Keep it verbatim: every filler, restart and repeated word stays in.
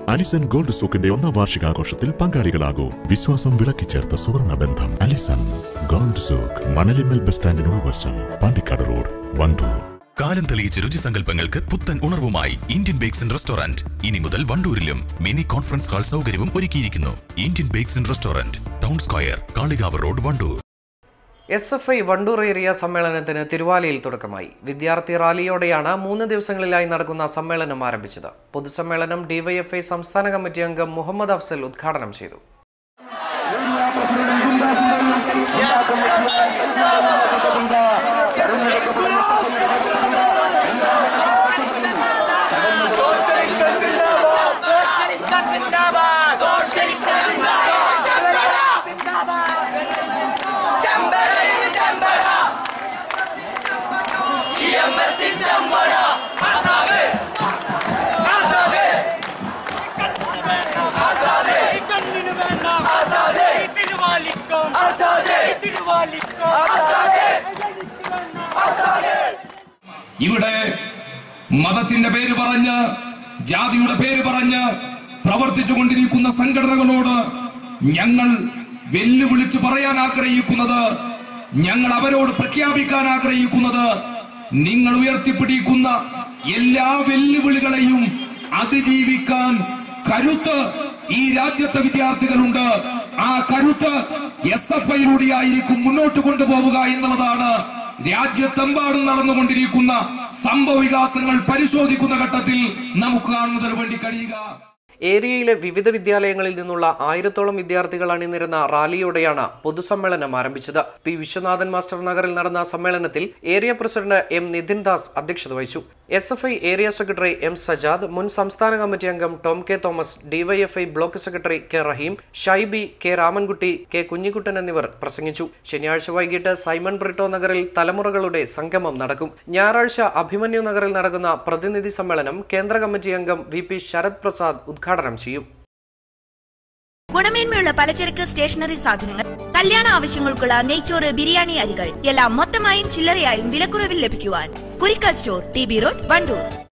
Allison gold സൂക്കിന്റെ ഒന്നാം വാർഷികാഘോഷത്തിൽ പങ്കാളികളാകൂ. വിശ്വാസം വിളക്കിച്ചേർത്ത സുവർണ ബന്ധം. Alison gold souk, Manalimal bus സ്റ്റാൻഡിനോട് വശം, പാണ്ടിക്കാട് റോഡ്, വണ്ടൂർ. കാലം തെളിയിച്ച രുചിസങ്കല്പങ്ങൾക്ക് പുത്തൻ ഉണർവുമായി ഇന്ത്യൻ ബേക്സ് ആൻഡ് റെസ്റ്റോറന്റ് ഇനി മുതൽ വണ്ടൂരിലും മിനി കോൺഫറൻസ് ഹാൾ സൗകര്യവും ഒരുക്കിയിരിക്കുന്നു. Indian bakes and restaurant, town square, Kalikavu road, Wandoor. S F I Wandoor area സമ്മേളനത്തിന് തിരുവാലിയിൽ തുടക്കമായി. വിദ്യാർത്ഥി റാലിയോടെയാണ് മൂന്ന് ദിവസങ്ങളിലായി നടക്കുന്ന സമ്മേളനം ആരംഭിച്ചത്. പൊതുസമ്മേളനം ഡിവൈഎഫ്ഐ സംസ്ഥാന കമ്മിറ്റി അംഗം മുഹമ്മദ് അഫ്സൽ ഉദ്ഘാടനം ചെയ്തു. ഇവിടെ മതത്തിന്റെ പേര് പറഞ്ഞ്, ജാതിയുടെ പേര് പറഞ്ഞ് പ്രവർത്തിച്ചു കൊണ്ടിരിക്കുന്ന സംഘടനകളോട് ഞങ്ങൾ വെല്ലുവിളിച്ച് പറയാൻ ആഗ്രഹിക്കുന്നത്, ഞങ്ങൾ അവരോട് പ്രഖ്യാപിക്കാൻ ആഗ്രഹിക്കുന്നത്, നിങ്ങൾ ഉയർത്തിപ്പിടിക്കുന്ന എല്ലാ വെല്ലുവിളികളെയും അതിജീവിക്കാൻ കരുത്ത് ഈ രാജ്യത്തെ വിദ്യാർത്ഥികളുണ്ട്. ആ കരുത്ത് എസ് എഫ് ഐയിലൂടെയായിരിക്കും മുന്നോട്ട് കൊണ്ടുപോവുക എന്നുള്ളതാണ് രാജ്യത്തെമ്പാടും നടന്നുകൊണ്ടിരിക്കുന്ന സംഭവ വികാസങ്ങൾ പരിശോധിക്കുന്ന ഘട്ടത്തിൽ നമുക്ക് കാണുന്നതിന് വേണ്ടി കഴിയുക. ഏരിയയിലെ വിവിധ വിദ്യാലയങ്ങളിൽ നിന്നുള്ള ആയിരത്തോളം വിദ്യാർത്ഥികൾ അണിനിരന്ന റാലിയോടെയാണ് പൊതുസമ്മേളനം ആരംഭിച്ചത്. പി വിശ്വനാഥൻ മാസ്റ്റർ നഗറിൽ നടന്ന സമ്മേളനത്തിൽ area president M Nithin Das അധ്യക്ഷത വഹിച്ചു. S F I area secretary M Sajad, മുൻ സംസ്ഥാന കമ്മിറ്റി അംഗം Tom K Thomas, DYFI block secretary K Rahim, Shaibi, K Ramankutty, K Kunhikuttan എന്നിവർ പ്രസംഗിച്ചു. ശനിയാഴ്ച വൈകിട്ട് സൈമൺ ബ്രിട്ടോ നഗറിൽ തലമുറകളുടെ സംഗമം നടക്കും. ഞായറാഴ്ച അഭിമന്യു നഗറിൽ നടക്കുന്ന പ്രതിനിധി സമ്മേളനം കേന്ദ്ര കമ്മിറ്റി അംഗം വി പി ശരത് പ്രസാദ് ഉദ്ഘാടനം ചെയ്യും. ഗുണമേന്മയുള്ള പലചരക്ക് സ്റ്റേഷനറി സാധനങ്ങൾ, കല്യാണ ആവശ്യങ്ങൾക്കുള്ള നെയ്ച്ചോറ്, ബിരിയാണി അരികൾ എല്ലാം മൊത്തമായും ചില്ലറയായും വിലക്കുറവിൽ ലഭിക്കുവാൻ Kurikkal store, T B road, Wandoor.